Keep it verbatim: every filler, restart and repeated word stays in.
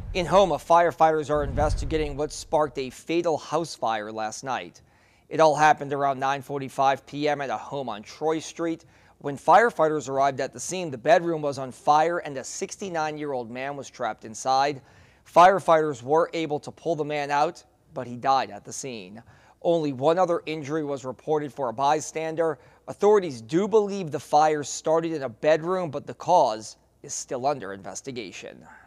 In Houma, firefighters are investigating what sparked a fatal house fire last night. It all happened around nine forty-five p m at a home on Troy Street. When firefighters arrived at the scene, the bedroom was on fire and a sixty-nine-year-old man was trapped inside. Firefighters were able to pull the man out, but he died at the scene. Only one other injury was reported for a bystander. Authorities do believe the fire started in a bedroom, but the cause is still under investigation.